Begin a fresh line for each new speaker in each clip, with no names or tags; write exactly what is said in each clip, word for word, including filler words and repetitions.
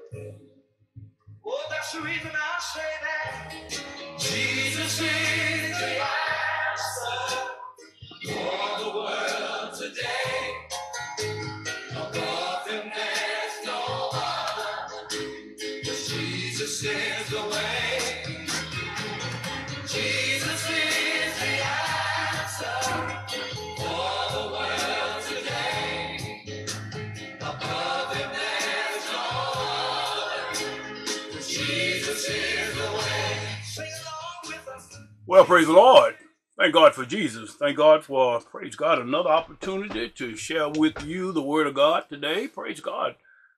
Oh, that's the reason I say that. Jesus is the answer for the world today. Above him there's no other. Jesus is the way. Jesus is the answer for the world today. Above him there's no other. Jesus is the way. Sing along with us. Well, praise the Lord. Thank God for Jesus. Thank God for, praise God, another opportunity to share with you the Word of God today. Praise God.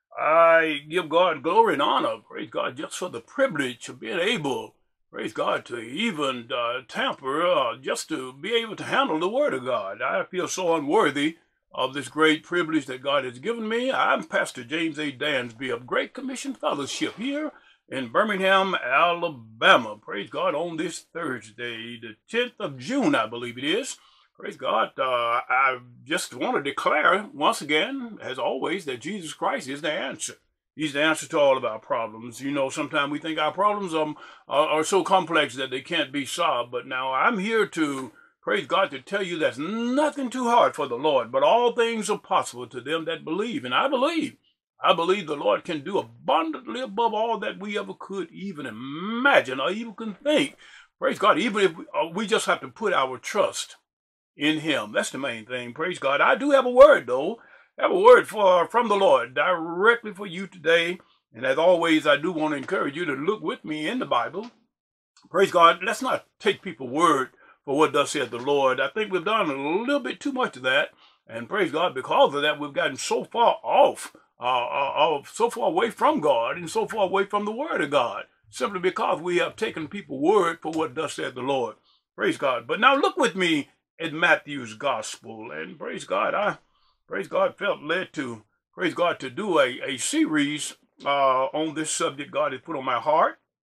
I give God glory and honor, praise God, just for the privilege of being able, praise God, to even uh, tamper, uh, just to be able to handle the Word of God. I feel so unworthy of this great privilege that God has given me. I'm Pastor James A. Dansby of Great Commission Fellowship here in Birmingham, Alabama. Praise God, on this Thursday, the tenth of June, I believe it is. Praise God. Uh, I just want to declare once again, as always, that Jesus Christ is the answer. He's the answer to all of our problems. You know, sometimes we think our problems um, are, are so complex that they can't be solved. But now I'm here to, praise God, to tell you there's nothing too hard for the Lord, but all things are possible to them that believe. And I believe. I believe the Lord can do abundantly above all that we ever could even imagine or even can think. Praise God. Even if we, uh, we just have to put our trust in him. That's the main thing. Praise God. I do have a word, though. I have a word for from the Lord directly for you today. And as always, I do want to encourage you to look with me in the Bible. Praise God. Let's not take people's word for what thus said the Lord. I think we've done a little bit too much of that. And praise God, because of that, we've gotten so far off, uh, uh, so far away from God and so far away from the word of God, simply because we have taken people's word for what thus said the Lord. Praise God. But now look with me in Matthew's gospel, and praise God, I, praise God, felt led to, praise God, to do a, a series uh, on this subject God has put on my heart,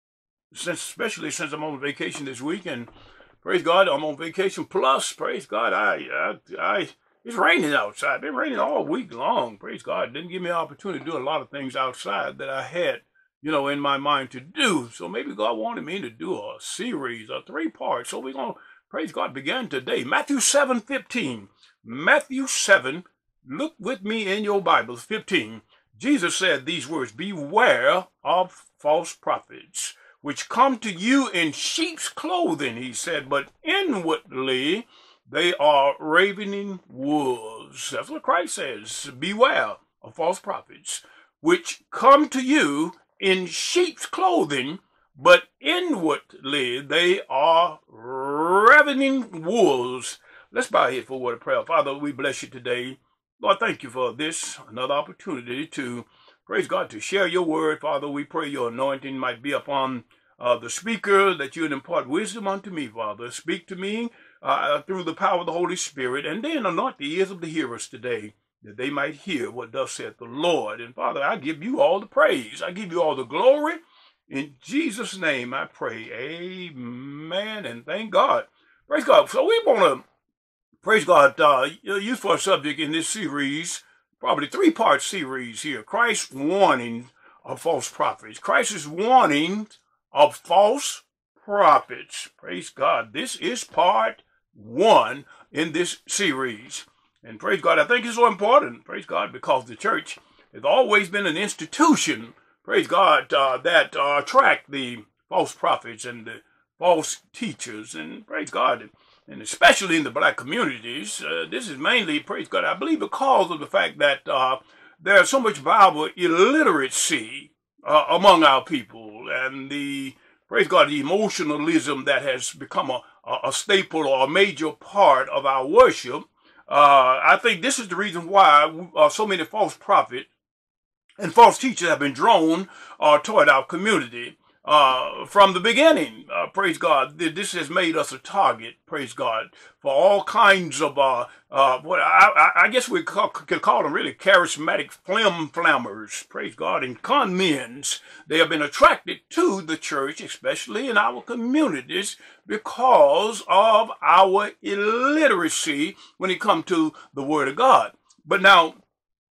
since especially since I'm on vacation this week, and praise God, I'm on vacation, plus, praise God, I, I, I it's raining outside. It's been raining all week long, praise God. It didn't give me an opportunity to do a lot of things outside that I had, you know, in my mind to do, so maybe God wanted me to do a series, a three-part, so we're going to, praise God, began today. Matthew seven fifteen. Matthew seven, look with me in your Bibles, fifteen. Jesus said these words, beware of false prophets, which come to you in sheep's clothing, he said, but inwardly they are ravening wolves. That's what Christ says. Beware of false prophets, which come to you in sheep's clothing, but inwardly they are ravening wolves. Let's bow here for a word of prayer. Father, we bless you today. Lord, thank you for this, another opportunity to, praise God, to share your word. Father, we pray your anointing might be upon uh, the speaker, that you would impart wisdom unto me, Father. Speak to me uh, through the power of the Holy Spirit, and then anoint the ears of the hearers today, that they might hear what thus saith the Lord. And Father, I give you all the praise. I give you all the glory. In Jesus' name I pray. Amen. And thank God. Praise God. So we want to, praise God, uh, use for a subject in this series, probably three-part series here, Christ's warning of false prophets. Christ's warning of false prophets. Praise God. This is part one in this series. And praise God, I think it's so important, praise God, because the church has always been an institution, praise God, uh, that uh, attract the false prophets and the false teachers. And praise God, and especially in the black communities, uh, this is mainly, praise God, I believe because of the fact that uh, there's so much Bible illiteracy uh, among our people, and the, praise God, the emotionalism that has become a, a staple or a major part of our worship. Uh, I think this is the reason why uh, so many false prophets and false teachers have been drawn uh, toward our community uh, from the beginning. Uh, praise God. This has made us a target, praise God, for all kinds of, uh, uh, what I, I guess we call, could call them really charismatic flim flammers, praise God, and con men's. They have been attracted to the church, especially in our communities, because of our illiteracy when it comes to the Word of God. But now,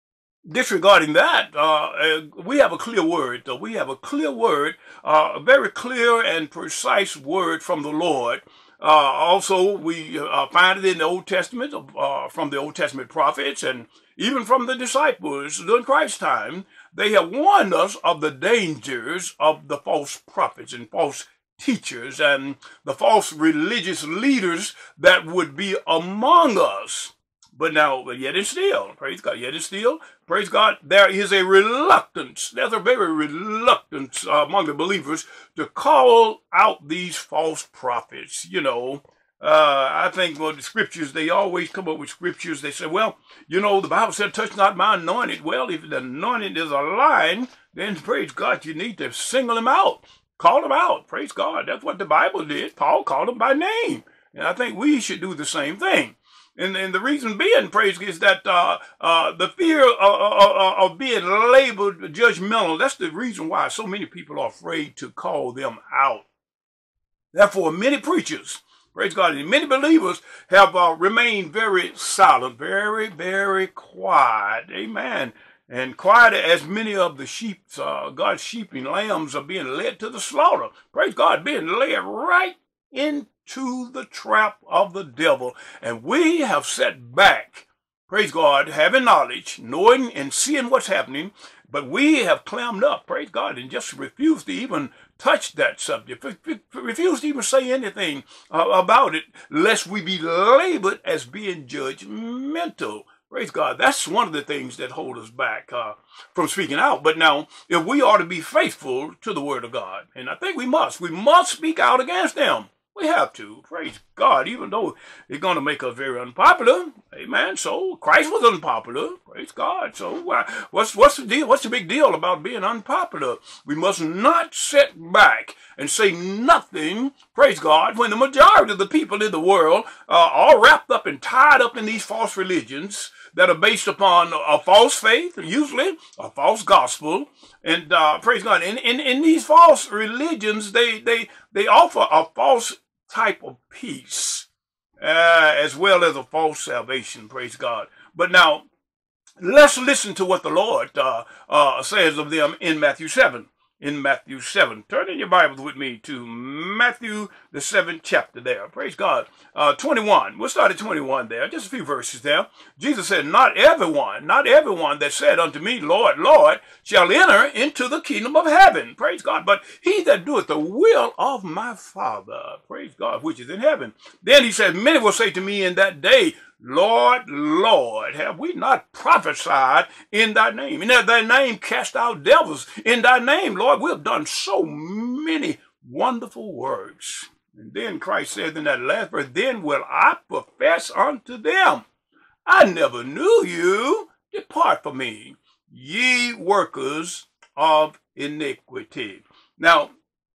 disregarding that, uh, uh, we have a clear word. Uh, we have a clear word, uh, a very clear and precise word from the Lord. Uh, also, we uh, find it in the Old Testament, uh, from the Old Testament prophets, and even from the disciples during Christ's time. They have warned us of the dangers of the false prophets and false teachers and the false religious leaders that would be among us. But now, yet and still, praise God, yet and still, praise God, there is a reluctance, there's a very reluctance uh, among the believers to call out these false prophets. You know, uh, I think well, the scriptures, they always come up with scriptures. They say, well, you know, the Bible said, touch not my anointed. Well, if the anointed is a line, then praise God, you need to single them out, call them out. Praise God. That's what the Bible did. Paul called them by name. And I think we should do the same thing. And, and the reason being, praise God, is that uh, uh, the fear of, of, of being labeled judgmental, that's the reason why so many people are afraid to call them out. Therefore, many preachers, praise God, and many believers have uh, remained very silent, very, very quiet. Amen. And quiet as many of the sheep, uh, God's sheep and lambs are being led to the slaughter. Praise God, being led right into to the trap of the devil. And we have sat back, praise God, having knowledge, knowing and seeing what's happening, but we have clammed up, praise God, and just refused to even touch that subject, refused to even say anything uh, about it, lest we be labeled as being judgmental. Praise God. That's one of the things that hold us back uh, from speaking out. But now, if we are to be faithful to the word of God, and I think we must, we must speak out against them. We have to, praise God, even though it's going to make us very unpopular. Amen. So Christ was unpopular. Praise God. So uh, what's what's the deal? What's the big deal about being unpopular? We must not sit back and say nothing, praise God, when the majority of the people in the world are all wrapped up and tied up in these false religions that are based upon a false faith, usually a false gospel. And uh, praise God. In, in, in these false religions, they, they, they offer a false type of peace, uh, as well as a false salvation, praise God. But now, let's listen to what the Lord uh, uh, says of them in Matthew seven. In Matthew seven. Turn in your Bibles with me to Matthew, the seventh chapter there. Praise God. Uh, twenty-one. We'll start at twenty-one there. Just a few verses there. Jesus said, not everyone, not everyone that said unto me, Lord, Lord, shall enter into the kingdom of heaven. Praise God. But he that doeth the will of my Father, praise God, which is in heaven. Then he said, many will say to me in that day, Lord, Lord, have we not prophesied in thy name? In thy name cast out devils. In thy name, Lord, we have done so many wonderful works. And then Christ said in that last verse, then will I profess unto them, I never knew you. Depart from me, ye workers of iniquity. Now,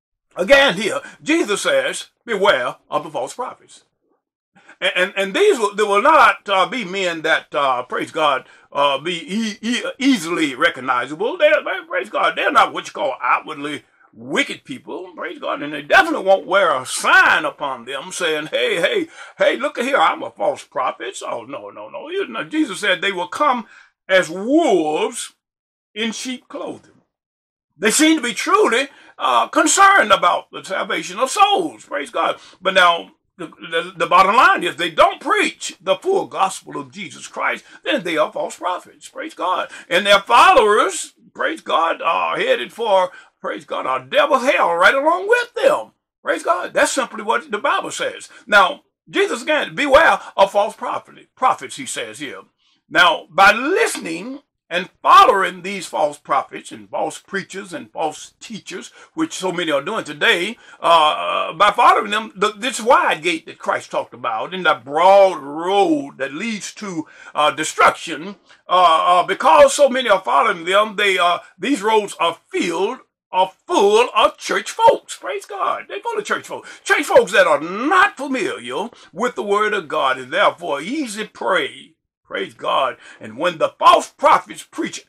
again here, Jesus says, beware of the false prophets. And, and, and these will, there will not uh, be men that, uh, praise God, uh, be e e easily recognizable. They're, they, praise God, they're not what you call outwardly wicked people, praise God. And they definitely won't wear a sign upon them saying, hey, hey, hey, look at here, I'm a false prophet. Oh, no, no, no. You know, Jesus said they will come as wolves in sheep clothing. They seem to be truly uh, concerned about the salvation of souls, praise God. But now, The, the, the bottom line is they don't preach the full gospel of Jesus Christ, then they are false prophets, praise God. And their followers, praise God, are headed for, praise God, a devil's hell right along with them. Praise God. That's simply what the Bible says. Now, Jesus, again, beware of false prophet, prophets, he says here. Now, by listening and following these false prophets and false preachers and false teachers, which so many are doing today, uh, by following them, the, this wide gate that Christ talked about, in that broad road that leads to uh, destruction, uh, uh, because so many are following them, they uh, these roads are filled, are full of church folks. Praise God. They're full of church folks. Church folks that are not familiar with the word of God and therefore easy prey. Praise God. And when the false prophets preach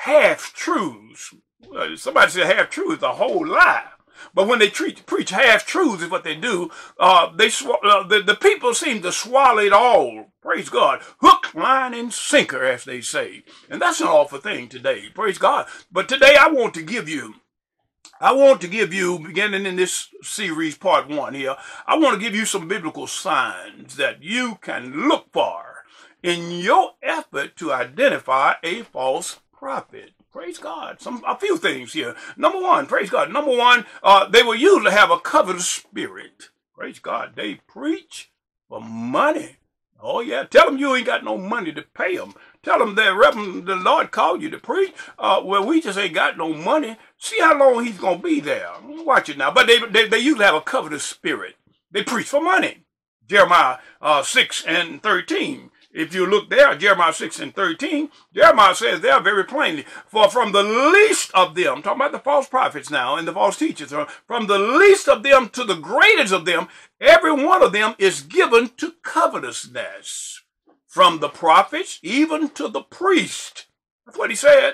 half-truths, well, somebody said half-truth is a whole lie. But when they treat, preach half-truths is what they do, uh, they sw uh, the, the people seem to swallow it all. Praise God. Hook, line, and sinker, as they say. And that's an awful thing today. Praise God. But today I want to give you, I want to give you, beginning in this series, part one here, I want to give you some biblical signs that you can look for in your effort to identify a false prophet. Praise God. Some a few things here. Number one, praise God. Number one, uh, they will usually have a covetous spirit. Praise God. They preach for money. Oh, yeah. Tell them you ain't got no money to pay them. Tell them that Reverend, the Lord called you to preach. Uh, well, we just ain't got no money. See how long he's going to be there. Watch it now. But they, they, they usually have a covetous spirit. They preach for money. Jeremiah uh, six and thirteen. If you look there, Jeremiah six and thirteen, Jeremiah says there very plainly, for from the least of them, talking about the false prophets now and the false teachers, from the least of them to the greatest of them, every one of them is given to covetousness. From the prophets even to the priest. That's what he said.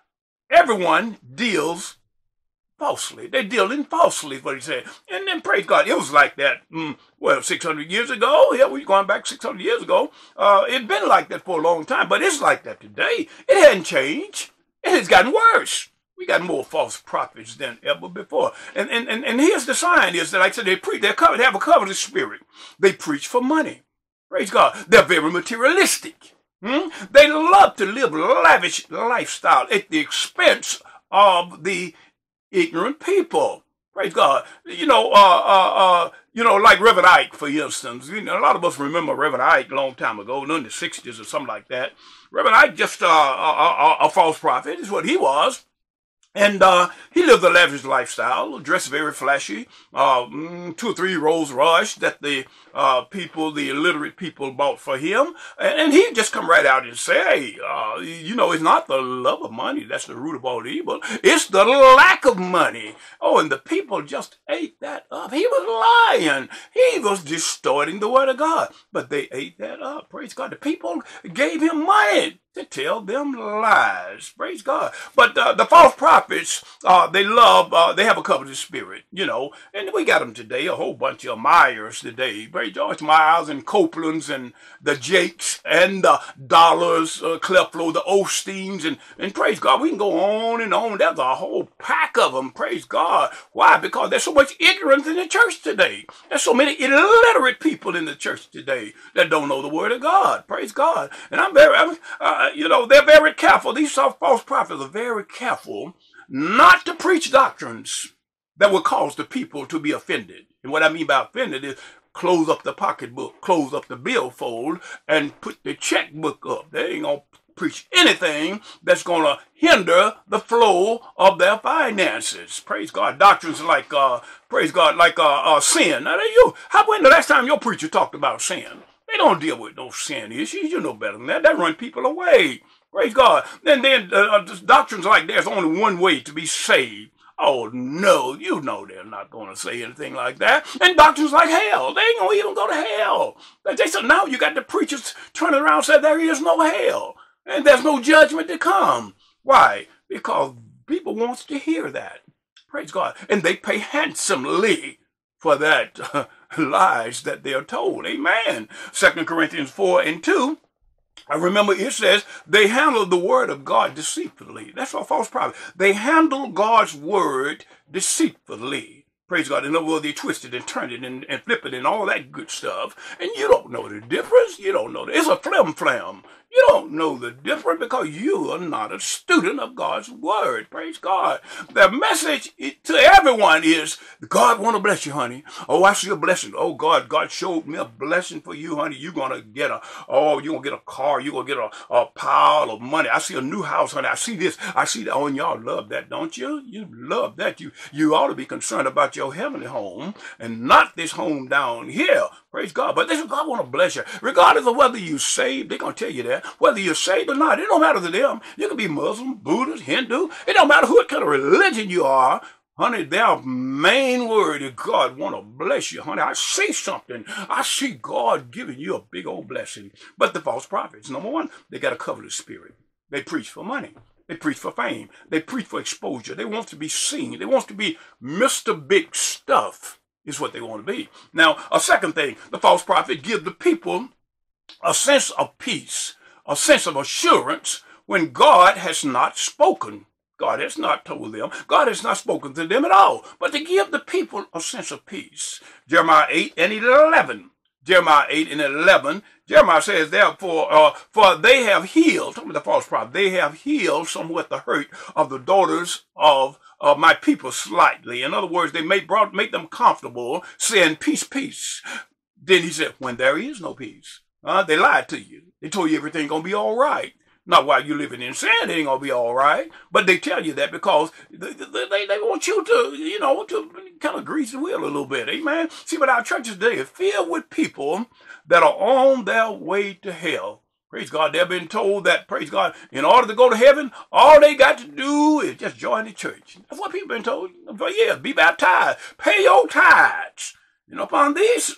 Everyone deals falsely. They're dealing falsely, is what he said. And then, praise God, it was like that, mm, well, six hundred years ago. Yeah, we're going back six hundred years ago. Uh, it's been like that for a long time, but it's like that today. It hadn't changed. It has gotten worse. We got more false prophets than ever before. And and and, and here's the sign is that, like I said, they preach, they're covered, they have a covetous spirit. They preach for money. Praise God. They're very materialistic. Hmm? They love to live lavish lifestyle at the expense of the ignorant people. Praise God. You know, uh, uh, uh, you know, like Reverend Ike, for instance. You know, a lot of us remember Reverend Ike a long time ago, in the sixties or something like that. Reverend Ike, just uh, a, a, a false prophet, is what he was. And uh, he lived a lavish lifestyle, dressed very flashy, uh, two or three Rolls Royce that the uh, people, the illiterate people bought for him. And, and he'd just come right out and say, hey, uh, you know, it's not the love of money that's the root of all evil. It's the lack of money. Oh, and the people just ate that up. He was lying. He was distorting the word of God. But they ate that up. Praise God. The people gave him money to tell them lies. Praise God. But uh, the false prophets, uh, they love, uh, they have a covetous spirit, you know, and we got them today, a whole bunch of Myers today. Praise George Myers and Copelands and the Jakes and the Dollars, uh, Cleflo, the Osteens, and, and praise God, we can go on and on. There's a whole pack of them. Praise God. Why? Because there's so much ignorance in the church today. There's so many illiterate people in the church today that don't know the word of God. Praise God. And I'm very, I'm, uh, you know, they're very careful. These false prophets are very careful not to preach doctrines that will cause the people to be offended. And what I mean by offended is close up the pocketbook, close up the billfold, and put the checkbook up. They ain't going to preach anything that's going to hinder the flow of their finances. Praise God. Doctrines like, uh, praise God, like uh, uh, sin. Now, you, how when the last time your preacher talked about sin? They don't deal with no sin issues. You know better than that. They run people away. Praise God. And then uh, doctrines like there's only one way to be saved. Oh, no, you know they're not going to say anything like that. And doctrines like hell, they ain't going to even go to hell. They said, now you got the preachers turning around and say there is no hell. And there's no judgment to come. Why? Because people wants to hear that. Praise God. And they pay handsomely for that uh, lies that they're told. Amen. Second Corinthians four and two. I remember it says they handle the word of God deceitfully. That's a false prophet. They handle God's word deceitfully. Praise God. In other words, they twist it and turn it and, and flip it and all that good stuff. And you don't know the difference. You don't know. The, it's a flim flam. You don't know the difference because you are not a student of God's word. Praise God. The message to everyone is, God want to bless you, honey. Oh, I see a blessing. Oh, God, God showed me a blessing for you, honey. You're going to get a, oh, you're going to get a car. You're going to get a, a pile of money. I see a new house, honey. I see this. I see that. Oh, and y'all love that, don't you? You love that. You, you ought to be concerned about your heavenly home and not this home down here. Praise God. But this is God want to bless you. Regardless of whether you're saved, they're going to tell you that. Whether you're saved or not, it don't matter to them. You can be Muslim, Buddhist, Hindu. It don't matter what kind of religion you are. Honey, their main word is God want to bless you, honey. I see something. I see God giving you a big old blessing. But the false prophets, number one, they got a covetous spirit. They preach for money. They preach for fame. They preach for exposure. They want to be seen. They want to be Mister Big Stuff is what they want to be. Now, a second thing, the false prophet give the people a sense of peace, a sense of assurance when God has not spoken. God has not told them. God has not spoken to them at all. But to give the people a sense of peace. Jeremiah eight and eleven. Jeremiah eight and eleven. Jeremiah says, therefore, uh, for they have healed, talking about the false prophet, they have healed somewhat the hurt of the daughters of of my people slightly. In other words, they make, brought, make them comfortable, saying, peace, peace. Then he said, when there is no peace. Uh, they lied to you. They told you everything's going to be all right. Not while you're living in sin, it ain't going to be all right. But they tell you that because they, they, they want you to, you know, to kind of grease the wheel a little bit. Amen. See, but our churches today are filled with people that are on their way to hell. Praise God. They've been told that, praise God, in order to go to heaven, all they got to do is just join the church. That's what people have been told for years. Be baptized. Pay your tithes. You know, upon this,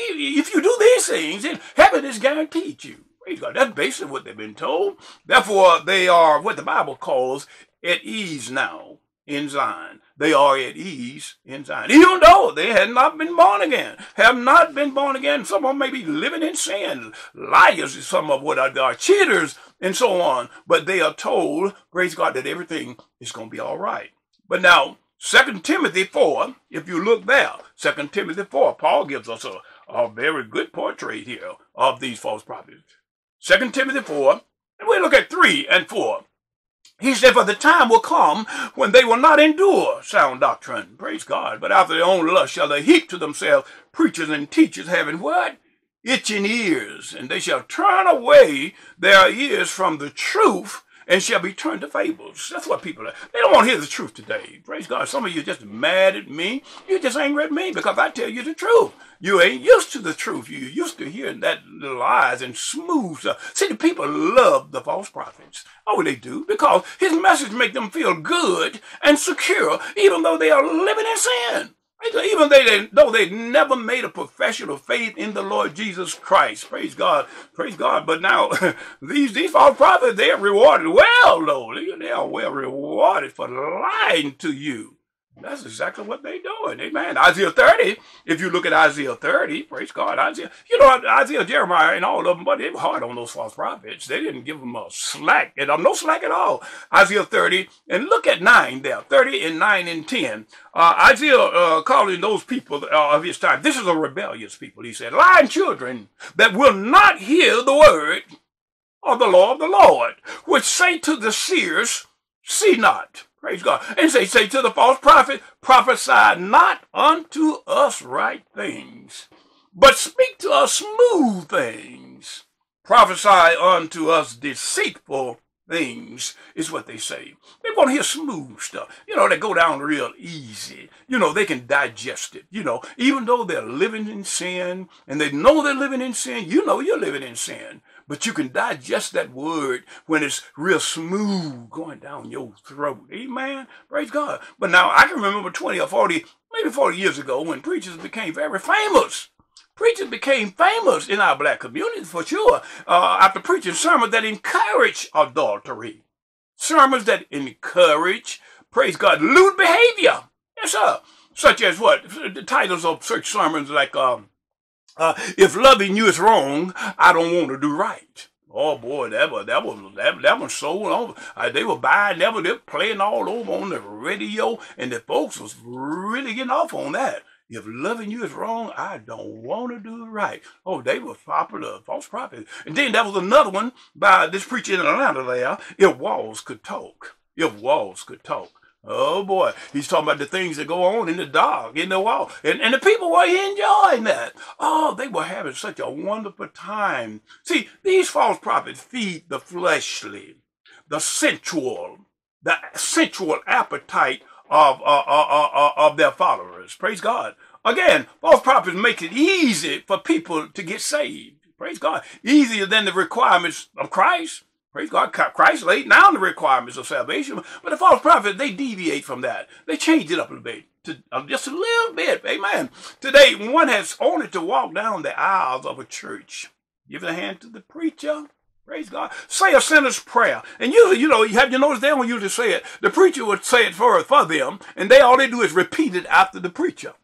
if you do these things, then heaven is guaranteed you. Praise God. That's basically what they've been told. Therefore, they are what the Bible calls at ease now in Zion. They are at ease in Zion. Even though they had not been born again, have not been born again. Some of them may be living in sin. Liars, some of what are, are cheaters, and so on. But they are told, praise God, that everything is going to be all right. But now, Second Timothy four, if you look there, Second Timothy four, Paul gives us a, a very good portrait here of these false prophets. Second Timothy four, and we look at three and four. He said, for the time will come when they will not endure sound doctrine. Praise God. But after their own lust shall they heap to themselves preachers and teachers having what? Itching ears. And they shall turn away their ears from the truth and shall be turned to fables. That's what people are. They don't want to hear the truth today. Praise God. Some of you are just mad at me. You're just angry at me because I tell you the truth. You ain't used to the truth. You're used to hearing that lies and smooth stuff. See, the people love the false prophets. Oh, they do. Because his message make them feel good and secure, even though they are living in sin. Even they, though they never made a profession of faith in the Lord Jesus Christ. Praise God. Praise God. But now, these, these false prophets, they are rewarded well, though. They are well rewarded for lying to you. That's exactly what they're doing. Amen. Isaiah thirty, if you look at Isaiah thirty, praise God, Isaiah, you know, Isaiah, Jeremiah, and all of them, but they were hard on those false prophets. They didn't give them a slack, and no slack at all. Isaiah thirty, and look at nine there, thirty and nine and ten. Uh, Isaiah uh, calling those people uh, of his time, this is a rebellious people, he said, lying children that will not hear the word of the law of the Lord, which say to the seers, see not. Praise God. And say, say to the false prophet, prophesy not unto us right things, but speak to us smooth things. Prophesy unto us deceitful things, is what they say. They want to hear smooth stuff. You know, they go down real easy. You know, they can digest it. You know, even though they're living in sin, and they know they're living in sin, you know you're living in sin. But you can digest that word when it's real smooth going down your throat. Amen? Praise God. But now, I can remember twenty or forty, maybe forty years ago when preachers became very famous. Preachers became famous in our black community, for sure, uh, after preaching sermons that encourage adultery. Sermons that encourage, praise God, lewd behavior. Yes, sir. Such as what? The titles of such sermons like, um, uh, if loving you is wrong, I don't want to do right. Oh boy, that was that was that, that was so long. Uh, they were buying, they were, they were playing all over on the radio, and the folks was really getting off on that. If loving you is wrong, I don't want to do it right. Oh, they were popular, false prophets. And then there was another one by this preacher in Atlanta there, if walls could talk. If walls could talk. Oh, boy. He's talking about the things that go on in the dark, in the wall. And, and the people were enjoying that. Oh, they were having such a wonderful time. See, these false prophets feed the fleshly, the sensual, the sensual appetite Of, uh, uh, uh, uh, of their followers. Praise God. Again, false prophets make it easy for people to get saved. Praise God. Easier than the requirements of Christ. Praise God. Christ laid down the requirements of salvation. But the false prophets, they deviate from that. They change it up a bit. To, uh, just a little bit. Amen. Today, one has only to walk down the aisles of a church. Give a hand to the preacher. Praise God. Say a sinner's prayer. And usually, you know, you have you noticed they don't usually say it. The preacher would say it for, for them, and they all they do is repeat it after the preacher.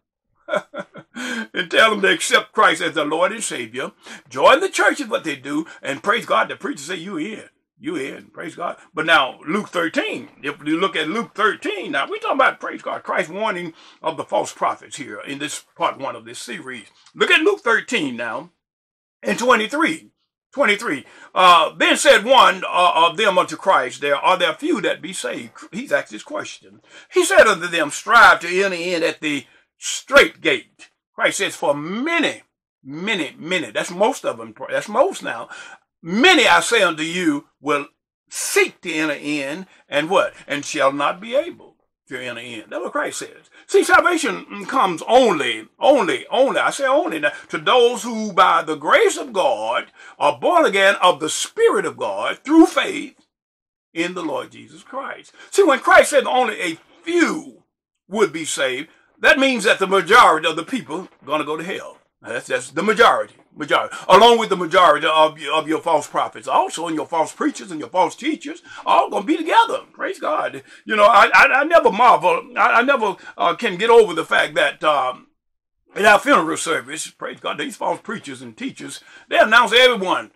And tell them to accept Christ as their Lord and Savior. Join the church is what they do. And praise God, the preacher say, you in. You in. Praise God. But now, Luke thirteen, if you look at Luke thirteen, now we're talking about, praise God, Christ warning of the false prophets here in this part one of this series. Look at Luke thirteen now, and twenty-three. twenty-three. Uh, then said one uh, of them unto Christ, there are there few that be saved. He's asked this question. He said unto them, strive to enter in at the straight gate. Christ says, for many, many, many, that's most of them, that's most now, many, I say unto you, will seek to enter in, and what? And shall not be able to enter in. That's what Christ says. See, salvation comes only, only, only, I say only, now, to those who by the grace of God are born again of the Spirit of God through faith in the Lord Jesus Christ. See, when Christ said only a few would be saved, that means that the majority of the people are going to go to hell. That's, that's the majority, majority, along with the majority of, of your false prophets. Also, and your false preachers and your false teachers are all going to be together. Praise God. You know, I, I, I never marvel, I, I never uh, can get over the fact that um, in our funeral service, praise God, these false preachers and teachers, they announce everyone,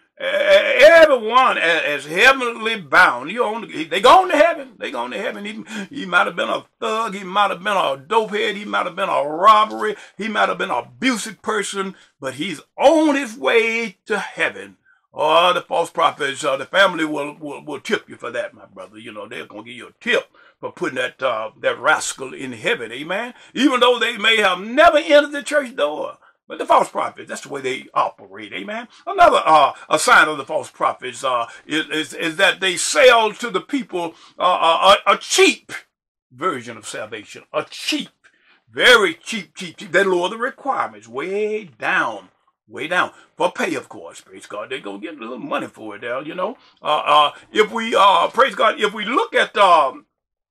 everyone as heavenly bound. You on, they going to heaven. They going to heaven. He, he might have been a thug. He might have been a dopehead. He might have been a robbery. He might have been an abusive person, but he's on his way to heaven. Oh, the false prophets, uh, the family will, will will tip you for that, my brother. You know, they're going to give you a tip for putting that uh, that rascal in heaven, amen? Even though they may have never entered the church door. But the false prophets, that's the way they operate, amen? Another uh, a sign of the false prophets uh, is, is, is that they sell to the people uh, a, a cheap version of salvation. A cheap, very cheap, cheap, cheap. They lower the requirements way down, way down. For pay, of course, praise God. They're going to get a little money for it there, you know? Uh, uh, if we, uh, praise God, if we look at, um,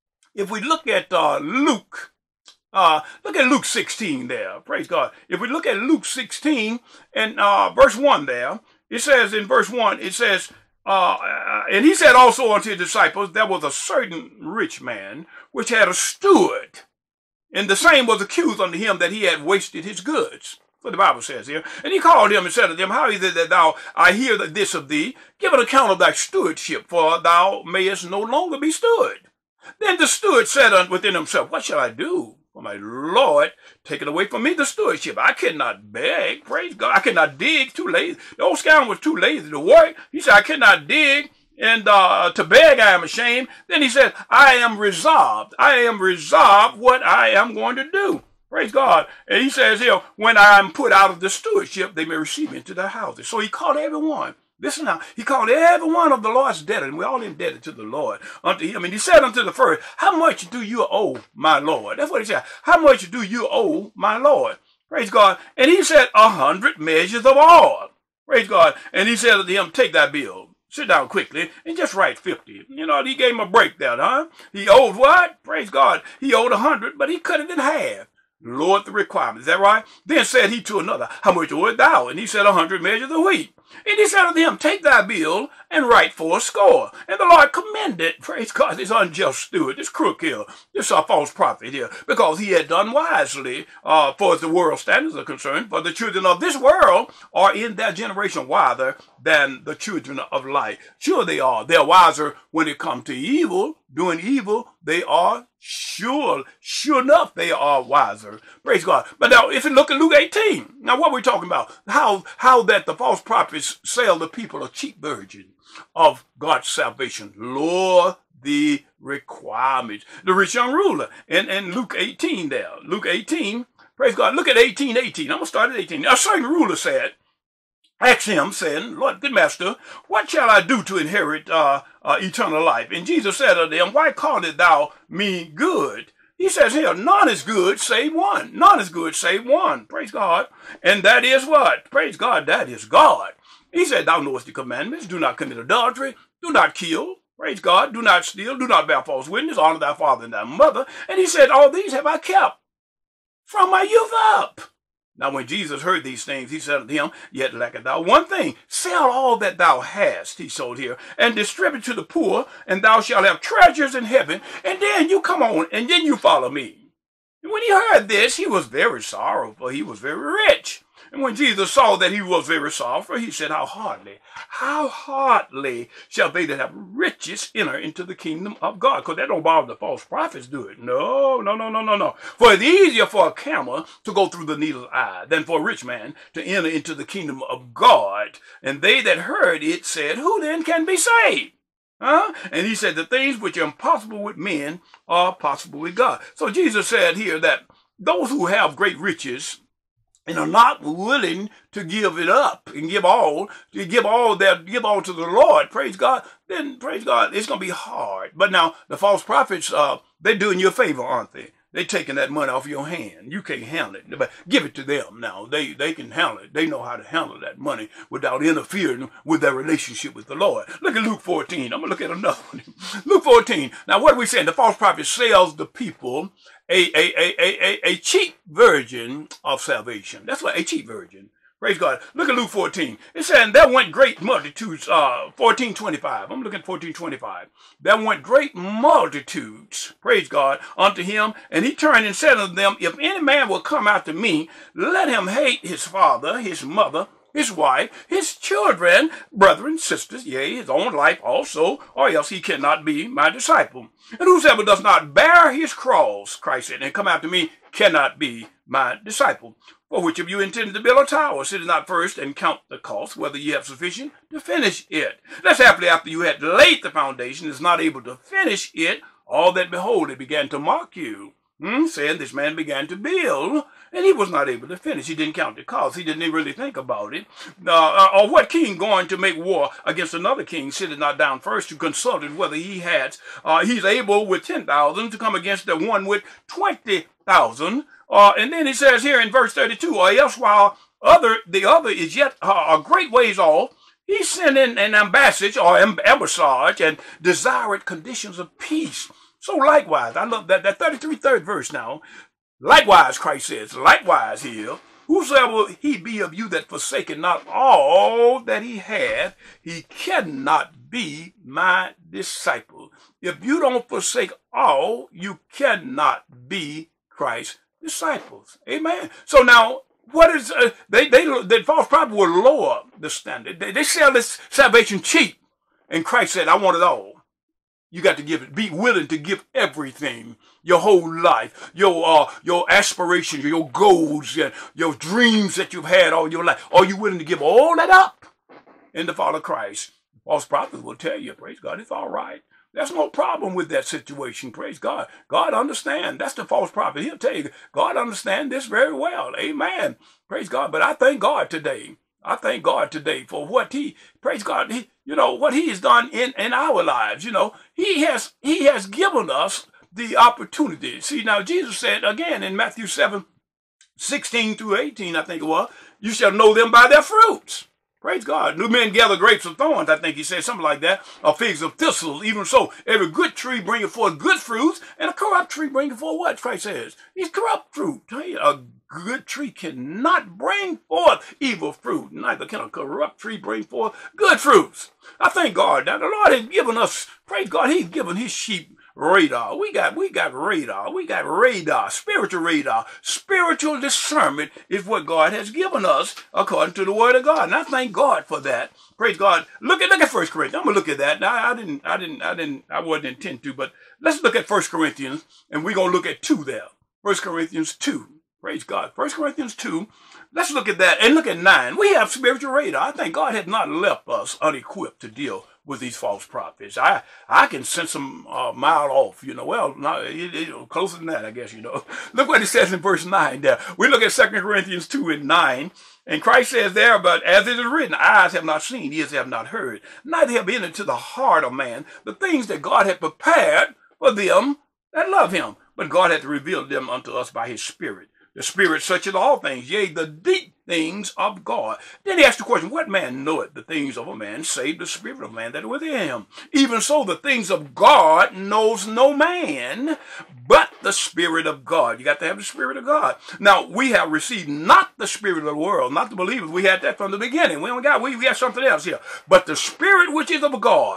if we look at uh, Luke, Uh, look at Luke sixteen there. Praise God. If we look at Luke sixteen and uh, verse one there, it says in verse one, it says, uh, and he said also unto his disciples, there was a certain rich man which had a steward, and the same was accused unto him that he had wasted his goods. What the Bible says here. And he called him and said to them, how is it that thou, I hear this of thee? Give an account of thy stewardship, for thou mayest no longer be steward. Then the steward said within himself, what shall I do? For my Lord, take it away from me the stewardship. I cannot beg, praise God. I cannot dig, too lazy. The old scoundrel was too lazy to work. He said, I cannot dig, and uh, to beg I am ashamed. Then he said, I am resolved. I am resolved what I am going to do. Praise God. And he says here, when I am put out of the stewardship, they may receive me into their houses. So he called everyone. Listen now, he called every one of the Lord's debtors, and we're all indebted to the Lord unto him. And he said unto the first, how much do you owe my Lord? That's what he said. How much do you owe my Lord? Praise God. And he said, a hundred measures of oil. Praise God. And he said to him, take that bill. Sit down quickly and just write fifty. You know, he gave him a break there, huh? He owed what? Praise God. He owed a hundred, but he cut it in half. Lowered the requirement. Is that right? Then said he to another, how much owest thou? And he said, a hundred measures of wheat. And he said unto him, take thy bill and write for a score. And the Lord commended, praise God, this unjust steward, this crook here, this uh, false prophet here, because he had done wisely, uh, for as the world standards are concerned. For the children of this world are in their generation wiser than the children of light. Sure they are. They're wiser when it comes to evil. Doing evil, they are sure, sure enough, they are wiser. Praise God. But now, if you look at Luke eighteen, now what we're talking about, how how that the false prophets sell the people a cheap version of God's salvation. Lower the requirements. The rich young ruler in, in Luke eighteen there. Luke eighteen, praise God. Look at eighteen eighteen. I'm going to start at eighteen. A certain ruler said, asked him, saying, Lord, good master, what shall I do to inherit uh, uh, eternal life? And Jesus said unto them, why callest thou me good? He says here, none is good save one. None is good save one. Praise God. And that is what? Praise God, that is God. He said, thou knowest the commandments. Do not commit adultery. Do not kill. Praise God. Do not steal. Do not bear false witness. Honor thy father and thy mother. And he said, all these have I kept from my youth up. Now, when Jesus heard these things, he said unto him, yet lackest thou one thing. Sell all that thou hast, he sold here, and distribute to the poor, and thou shalt have treasures in heaven. And then you come on, and then you follow me. And when he heard this, he was very sorrowful. He was very rich. And when Jesus saw that he was very sorrowful, he said, how hardly, how hardly shall they that have riches enter into the kingdom of God? Because that don't bother the false prophets do it. No, no, no, no, no, no. For it's easier for a camel to go through the needle's eye than for a rich man to enter into the kingdom of God. And they that heard it said, who then can be saved? Huh? And he said, the things which are impossible with men are possible with God. So Jesus said here that those who have great riches and are not willing to give it up and give all, to give all their, give all to the Lord, praise God, then praise God, it's going to be hard. But now the false prophets, uh, they're doing you a favor, aren't they? They're taking that money off your hand. You can't handle it. But give it to them now. They they can handle it. They know how to handle that money without interfering with their relationship with the Lord. Look at Luke fourteen. I'm going to look at another one. Luke fourteen. Now, what are we saying? The false prophet sells the people a, a, a, a, a, a cheap version of salvation. That's what a cheap version. Praise God. Look at Luke fourteen. It said, there went great multitudes, uh, fourteen twenty-five. I'm looking at fourteen twenty-five. There went great multitudes, praise God, unto him. And he turned and said unto them, if any man will come after me, let him hate his father, his mother, his wife, his children, brethren, sisters, yea, his own life also, or else he cannot be my disciple. And whosoever does not bear his cross, Christ said, and come after me, cannot be my disciple. For which of you intended to build a tower, sit not first and count the cost, whether ye have sufficient to finish it. Lest happily after you had laid the foundation, is not able to finish it, all that behold it began to mock you. Hmm? Saying this man began to build, and he was not able to finish. He didn't count the cost. He didn't even really think about it. Uh, or what king going to make war against another king sitteth not down first to consult it whether he had, uh, he's able with ten thousand to come against the one with twenty thousand. Uh, and then he says here in verse thirty-two, or else while other the other is yet uh, a great ways off, he sent in an ambassage or embassage and desired conditions of peace. So likewise, I love that, that thirty-three, third verse now. Likewise, Christ says, likewise here, whosoever he be of you that forsaketh not all that he hath, he cannot be my disciple. If you don't forsake all, you cannot be Christ's disciples. Amen. So now, what is, uh, they, they, the false prophet will lower the standard. They, they sell this salvation cheap. And Christ said, I want it all. You got to give it. Be willing to give everything, your whole life, your uh, your aspirations, your goals, your, your dreams that you've had all your life. Are you willing to give all that up in the follow Christ? The false prophet will tell you, praise God, it's all right. There's no problem with that situation. Praise God. God understands. That's the false prophet. He'll tell you, God understands this very well. Amen. Praise God. But I thank God today. I thank God today for what he, praise God, he, you know, what he has done in, in our lives. You know, he has, he has given us the opportunity. See, now Jesus said again in Matthew seven, sixteen through eighteen, I think it was, you shall know them by their fruits. Praise God. New men gather grapes of thorns, I think he said, something like that, or figs of thistles. Even so, every good tree bringeth forth good fruits, and a corrupt tree bringeth forth what? Christ says, it's corrupt fruit. A good tree cannot bring forth evil fruit. Neither can a corrupt tree bring forth good fruits. I thank God that the Lord has given us, praise God, he's given his sheep radar. We got, we got radar. We got radar, spiritual radar. Spiritual discernment is what God has given us according to the word of God. And I thank God for that. Praise God. Look at, look at First Corinthians. I'm going to look at that. Now, I didn't, I didn't, I didn't, I wasn't intent to, but let's look at First Corinthians, and we're going to look at two there. First Corinthians two. Praise God. First Corinthians two. Let's look at that and look at nine. We have spiritual radar. I think God has not left us unequipped to deal with these false prophets. I I can sense them a uh, mile off, you know. Well, not, it, it, closer than that, I guess, you know. Look what it says in verse nine there. We look at Second Corinthians two and nine. And Christ says there, but as it is written, eyes have not seen, ears have not heard, neither have entered into the heart of man the things that God had prepared for them that love him. But God hath revealed them unto us by his Spirit. The Spirit searcheth all things, yea, the deep things of God. Then he asked the question, what man knoweth the things of a man, save the spirit of man that is within him? Even so, the things of God knows no man, but the Spirit of God. You got to have the Spirit of God. Now, we have received not the spirit of the world, not the believers. We had that from the beginning. We don't got, we, we have something else here. But the Spirit which is of God,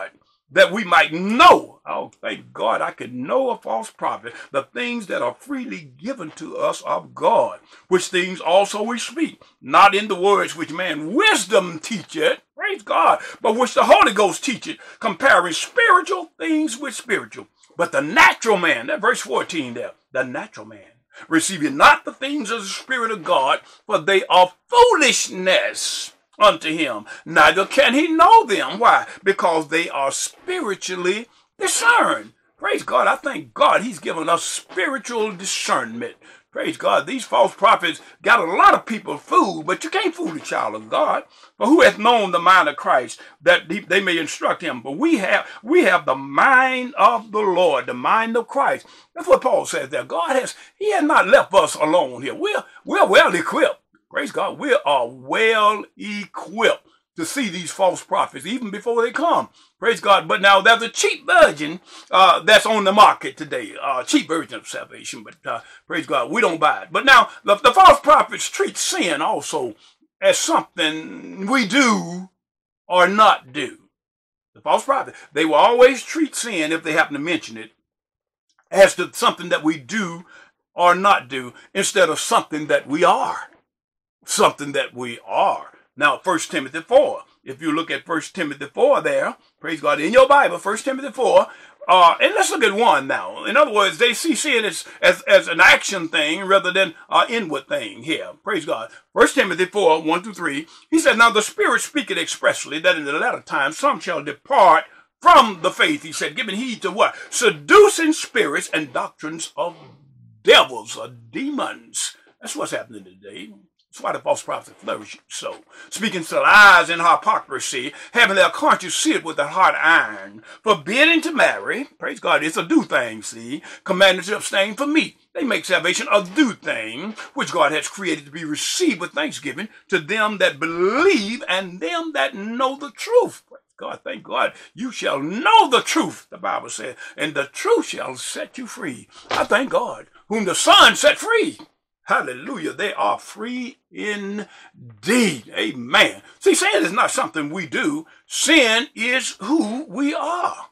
that we might know. Oh, thank God, I can know a false prophet, the things that are freely given to us of God, which things also we speak, not in the words which man wisdom teacheth, praise God, but which the Holy Ghost teacheth, comparing spiritual things with spiritual. But the natural man, that verse fourteen there, the natural man, receiving not the things of the Spirit of God, for they are foolishness unto him, neither can he know them. Why? Because they are spiritually discerned. Praise God. I thank God he's given us spiritual discernment. Praise God. These false prophets got a lot of people fooled, but you can't fool the child of God. For who hath known the mind of Christ, that they may instruct him? But we have we have the mind of the Lord, the mind of Christ. That's what Paul says there. God has, he has not left us alone here. We're, we're well equipped. Praise God. We are well equipped to see these false prophets even before they come. Praise God. But now there's a cheap version uh, that's on the market today. Uh, cheap version of salvation. But uh, praise God, we don't buy it. But now the, the false prophets treat sin also as something we do or not do. The false prophet, they will always treat sin, if they happen to mention it, as to something that we do or not do, instead of something that we are. Something that we are. Now, First Timothy four. If you look at First Timothy four there, praise God, in your Bible, First Timothy four, uh, and let's look at one now. In other words, they see sin as, as, as an action thing rather than an inward thing here. Praise God. First Timothy four, one through three, he said, now the Spirit speaketh expressly that in the latter time some shall depart from the faith. He said, giving heed to what? Seducing spirits and doctrines of devils or demons. That's what's happening today. That's why the false prophets flourish so. Speaking to lies and hypocrisy, having their conscience seared with a hot iron, forbidding to marry, praise God, it's a do thing, see, commanded to abstain from meat. They make salvation a do thing, which God has created to be received with thanksgiving to them that believe and them that know the truth. Praise God, thank God, you shall know the truth, the Bible says, and the truth shall set you free. I thank God, whom the Son set free. Hallelujah. They are free indeed. Amen. See, sin is not something we do. Sin is who we are.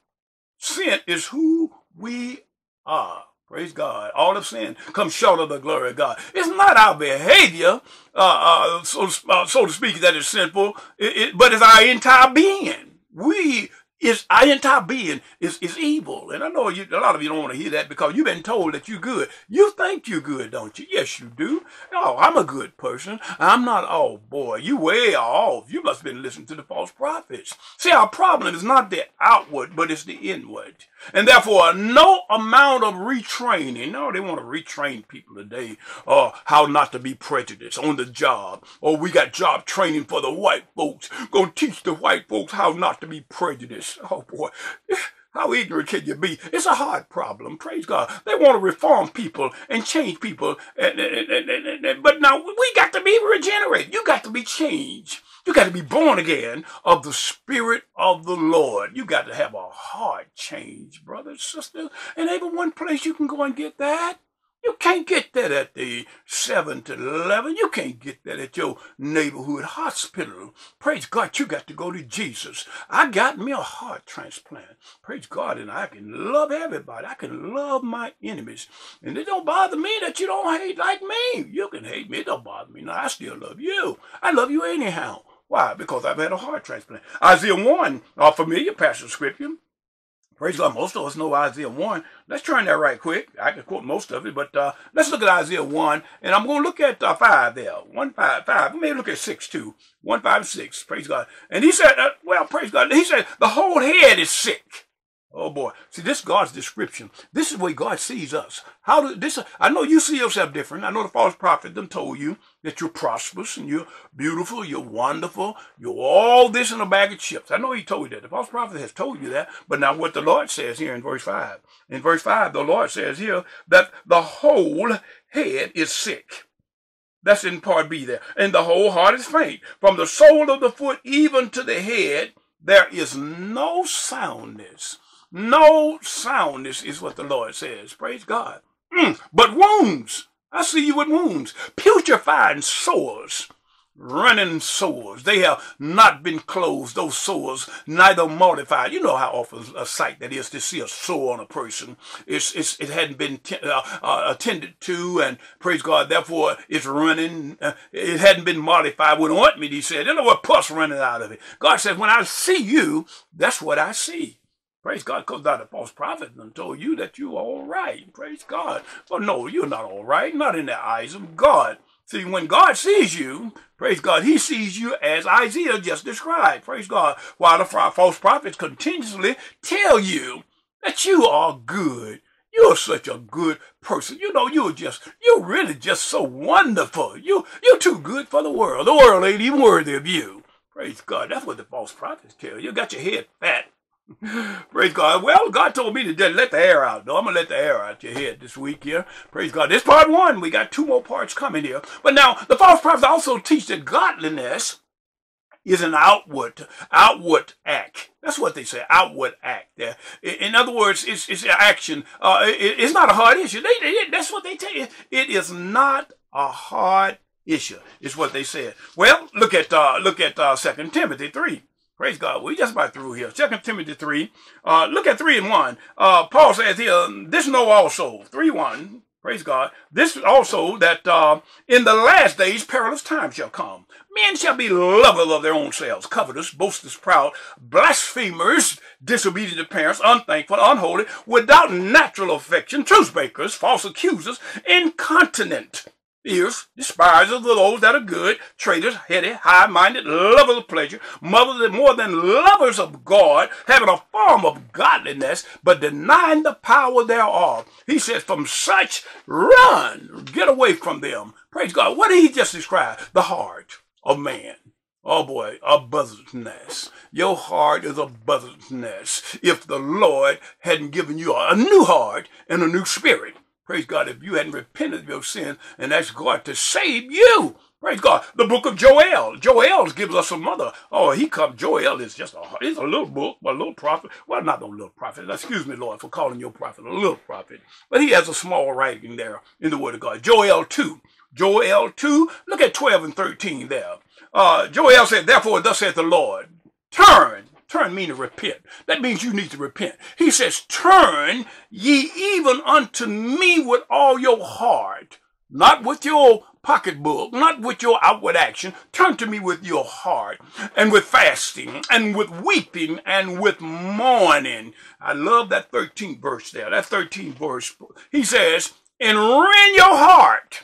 Sin is who we are. Praise God. All of sin comes short of the glory of God. It's not our behavior, uh, uh, so, uh, so to speak, that is sinful, it, it, but it's our entire being. We Is our entire being is, is evil. And I know you, a lot of you don't want to hear that because you've been told that you're good. You think you're good, don't you? Yes, you do. Oh, I'm a good person. I'm not. Oh, boy, you way off. You must have been listening to the false prophets. See, our problem is not the outward, but it's the inward. And therefore, no amount of retraining. No, they want to retrain people today. Uh, how not to be prejudiced on the job. Or we got job training for the white folks. Gonna teach the white folks how not to be prejudiced. Oh, boy. How ignorant can you be? It's a hard problem. Praise God. They want to reform people and change people. And, and, and, and, and, but now we got to be regenerated. You got to be changed. You got to be born again of the Spirit of the Lord. You got to have a heart change, brothers, sisters. And every one place you can go and get that. You can't get that at the seven to eleven. You can't get that at your neighborhood hospital. Praise God, you got to go to Jesus. I got me a heart transplant. Praise God, and I can love everybody. I can love my enemies. And it don't bother me that you don't hate like me. You can hate me. It don't bother me. No, I still love you. I love you anyhow. Why? Because I've had a heart transplant. Isaiah one, a familiar passage of scripture. Praise God, most of us know Isaiah one. Let's turn that right quick. I can quote most of it, but uh, let's look at Isaiah one, and I'm going to look at uh, five there. one, five, five. We may look at six, too. one, five, six. Praise God. And he said, uh, well, praise God. He said, the whole head is sick. Oh, boy. See, this is God's description. This is the way God sees us. How do this? I know you see yourself different. I know the false prophet them told you that you're prosperous and you're beautiful, you're wonderful, you're all this in a bag of chips. I know he told you that. The false prophet has told you that. But now what the Lord says here in verse five. In verse five, the Lord says here that the whole head is sick. That's in part B there. And the whole heart is faint. From the sole of the foot even to the head, there is no soundness. No soundness is what the Lord says. Praise God. Mm, but wounds. I see you with wounds. Putrefying sores. running sores. They have not been closed, those sores, neither mortified. You know how awful a sight that is to see a sore on a person. It's, it's, it hadn't been uh, uh, attended to, and praise God, therefore it's running. Uh, it hadn't been mortified with ointment, he said. You know what? Pus running out of it. God says, when I see you, that's what I see. Praise God, because not a false prophet and told you that you are all right. Praise God. Well, no, you're not all right, not in the eyes of God. See, when God sees you, praise God, he sees you as Isaiah just described. Praise God. While the false prophets continuously tell you that you are good. You're such a good person. You know, you're just, you're really just so wonderful. You, you're too good for the world. The world ain't even worthy of you. Praise God. That's what the false prophets tell you. You got your head fat. Praise God. Well, God told me to just let the air out, though. I'm going to let the air out your head this week here. Praise God. This part one. We got two more parts coming here. But now, the false prophets also teach that godliness is an outward, outward act. That's what they say, outward act. There. In other words, it's, it's an action. Uh, it, it's not a hard issue. They, they, that's what they tell you. It is not a hard issue, is what they said. Well, look at, uh, look at uh, Second Timothy three. Praise God. We just about through here. Second Timothy three. Uh, look at three and one. Uh, Paul says here, this know also, three one, praise God, this also that uh, in the last days perilous times shall come. Men shall be lovers of their own selves, covetous, boasters, proud, blasphemers, disobedient to parents, unthankful, unholy, without natural affection, truth breakers, false accusers, incontinent, fierce, despisers of those that are good, traitors, heady, high-minded, lovers of pleasure, mothers more than lovers of God, having a form of godliness, but denying the power thereof. He says, from such run, get away from them. Praise God. What did he just describe? The heart of man. Oh boy, a buzzard's nest. Your heart is a buzzard's nest. If the Lord hadn't given you a new heart and a new spirit, praise God, if you hadn't repented of your sin and asked God to save you. Praise God. The book of Joel. Joel gives us some other. Oh, he comes. Joel is just a, it's a little book, a little prophet. Well, not a little prophet. Excuse me, Lord, for calling your prophet a little prophet. But he has a small writing there in the word of God. Joel two. Joel two. Look at twelve and thirteen there. Uh, Joel said, therefore, thus saith the Lord, turn. Turn means to repent. That means you need to repent. He says, turn ye even unto me with all your heart, not with your pocketbook, not with your outward action. Turn to me with your heart, and with fasting, and with weeping, and with mourning. I love that thirteenth verse there. That thirteenth verse. He says, and rend your heart,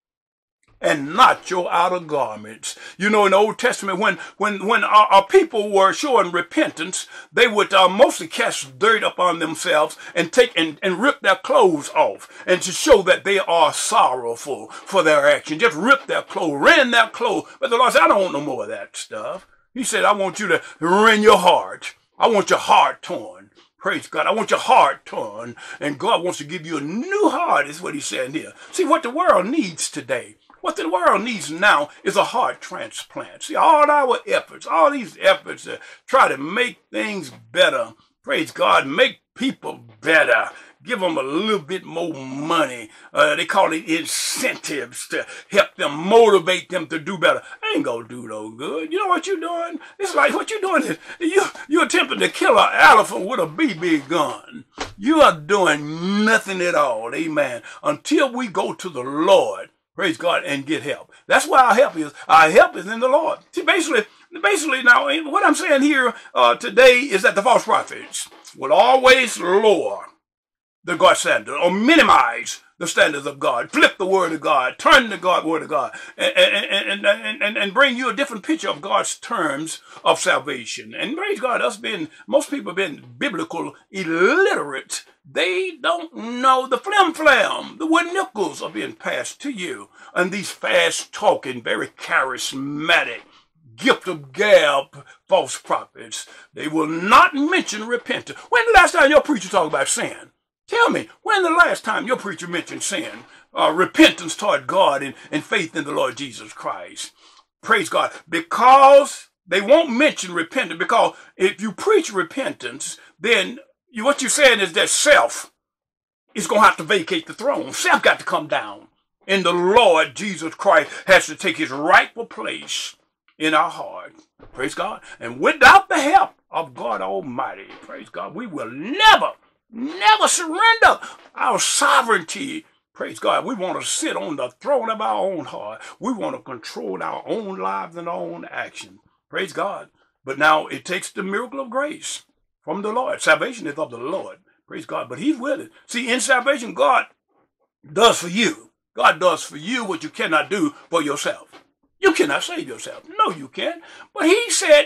and not your outer garments. You know, in the Old Testament, when when when our, our people were showing repentance, they would uh, mostly cast dirt upon themselves and take and, and rip their clothes off, and to show that they are sorrowful for their action. Just rip their clothes, rend their clothes. But the Lord said, I don't want no more of that stuff. He said, I want you to rend your heart. I want your heart torn. Praise God. I want your heart torn. And God wants to give you a new heart, is what he's saying here. See, what the world needs today, what the world needs now is a heart transplant. See, all our efforts, all these efforts to try to make things better, praise God, make people better, give them a little bit more money. Uh, they call it incentives to help them, motivate them to do better. Ain't gonna do no good. You know what you're doing? It's like what you're doing is you, you're attempting to kill an elephant with a B B gun. You are doing nothing at all, amen, until we go to the Lord. Praise God, and get help. That's why our help is. Our help is in the Lord. See, basically, basically now, what I'm saying here uh, today is that the false prophets will always lower the God standard or minimize the standards of God, flip the word of God, turn the God word of God, and, and, and, and, and bring you a different picture of God's terms of salvation. And praise God, us being, most people being biblical illiterate, they don't know the flim-flam, the wooden nickels are being passed to you. And these fast-talking, very charismatic, gift of gab false prophets, they will not mention repentance. When the last time your preacher talked about sin? Tell me, when the last time your preacher mentioned sin, uh, repentance toward God and, and faith in the Lord Jesus Christ? Praise God. Because they won't mention repentance, because if you preach repentance, then you, what you're saying is that self is going to have to vacate the throne. Self got to come down in the Lord Jesus Christ has to take his rightful place in our heart. Praise God. And without the help of God Almighty, praise God, we will never, never surrender our sovereignty. Praise God. We want to sit on the throne of our own heart. We want to control our own lives and our own action. Praise God. But now it takes the miracle of grace from the Lord. Salvation is of the Lord. Praise God. But he's willing. See, in salvation, God does for you. God does for you what you cannot do for yourself. You cannot save yourself. No, you can't. But he said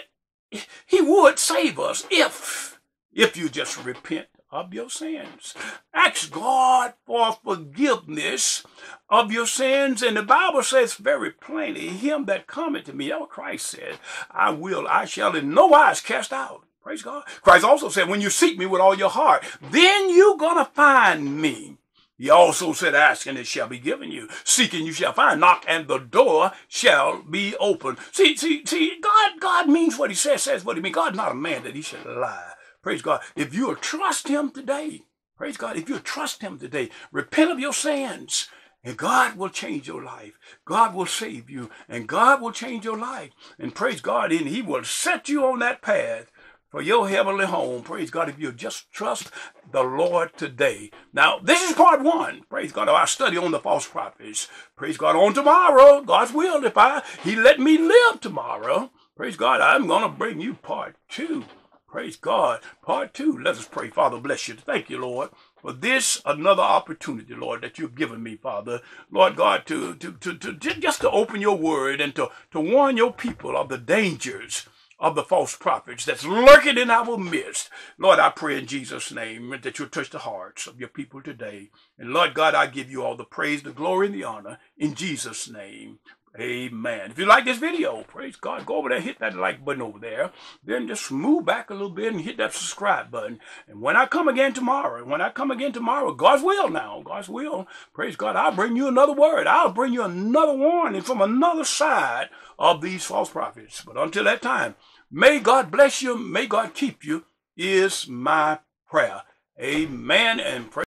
he would save us if, if you just repent of your sins. Ask God for forgiveness of your sins. And the Bible says very plainly, him that cometh to me, oh, Christ said, I will, I shall in no wise cast out. Praise God. Christ also said, when you seek me with all your heart, then you're going to find me. He also said, ask and it shall be given you. Seek and you shall find. Knock and the door shall be open. See, see, see, God, God means what he says, says what he means. God's not a man that he should lie. Praise God. If you'll trust him today, praise God, if you'll trust him today, repent of your sins, and God will change your life. God will save you, and God will change your life. And praise God, and he will set you on that path for your heavenly home. Praise God, if you just trust the Lord today. Now, this is part one. Praise God, of our study on the false prophets. Praise God, on tomorrow, God's will, if I, he let me live tomorrow, praise God, I'm going to bring you part two. Praise God. Part two. Let us pray. Father, bless you. Thank you, Lord, for this another opportunity, Lord, that you've given me, Father. Lord God, to, to, to, to just to open your word and to, to warn your people of the dangers of the false prophets that's lurking in our midst. Lord, I pray in Jesus' name that you'll touch the hearts of your people today. And Lord God, I give you all the praise, the glory, and the honor in Jesus' name. Amen. If you like this video, praise God, go over there, hit that like button over there. Then just move back a little bit and hit that subscribe button. And when I come again tomorrow, when I come again tomorrow, God's will now, God's will, praise God, I'll bring you another word. I'll bring you another warning from another side of these false prophets. But until that time, may God bless you, may God keep you, is my prayer. Amen. And praise